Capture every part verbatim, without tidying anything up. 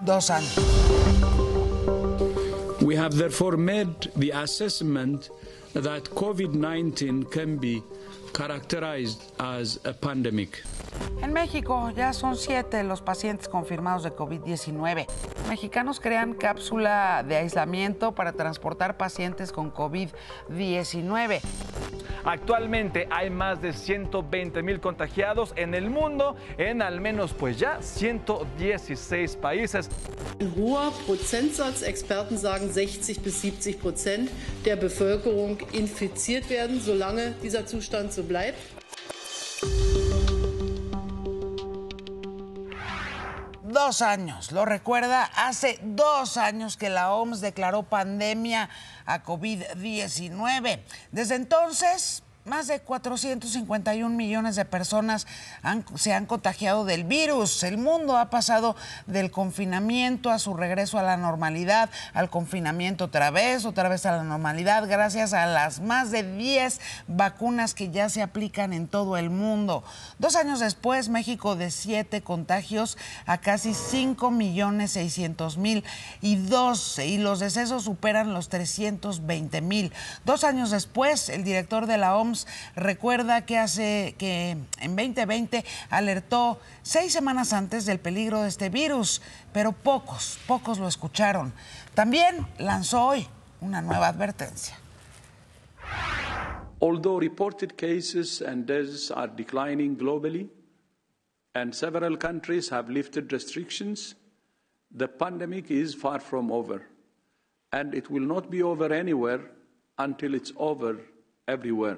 dos años. We have therefore made the assessment that COVID nineteen can be characterized as a pandemic. En México ya son siete los pacientes confirmados de COVID diecinueve. Mexicanos crean cápsula de aislamiento para transportar pacientes con COVID diecinueve. Actualmente hay más de ciento veinte mil contagiados en el mundo, en al menos pues ya ciento dieciséis países. Ein hoher Prozentsatz, Experten sagen sechzig bis siebzig Prozent der Bevölkerung infiziert werden, solange dieser Zustand so bleibt. Dos años, lo recuerda, hace dos años que la O M S declaró pandemia a COVID diecinueve. Desde entonces, más de cuatrocientos cincuenta y un millones de personas han, se han contagiado del virus. El mundo ha pasado del confinamiento a su regreso a la normalidad, al confinamiento otra vez, otra vez a la normalidad, gracias a las más de diez vacunas que ya se aplican en todo el mundo. Dos años después, México de siete contagios a casi cinco millones seiscientos mil y doce, y los decesos superan los trescientos veinte mil. Dos años después, el director de la O M S recuerda que hace que en veinte veinte alertó seis semanas antes del peligro de este virus, pero pocos, pocos lo escucharon. También lanzó hoy una nueva advertencia. Although reported cases and deaths are declining globally and several countries have lifted restrictions, the pandemic is far from over, and it will not be over anywhere until it's over everywhere.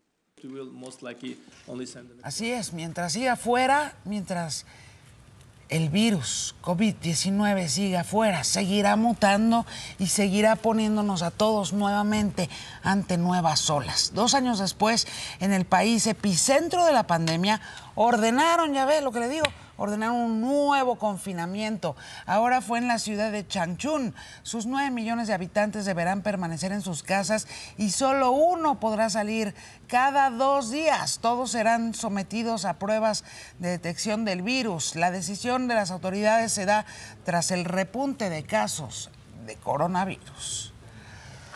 Así es, mientras siga afuera, mientras el virus COVID diecinueve siga afuera, seguirá mutando y seguirá poniéndonos a todos nuevamente ante nuevas olas. Dos años después, en el país epicentro de la pandemia, ordenaron, ya ve lo que le digo, ordenaron un nuevo confinamiento. Ahora fue en la ciudad de Changchun. Sus nueve millones de habitantes deberán permanecer en sus casas y solo uno podrá salir cada dos días. Todos serán sometidos a pruebas de detección del virus. La decisión de las autoridades se da tras el repunte de casos de coronavirus.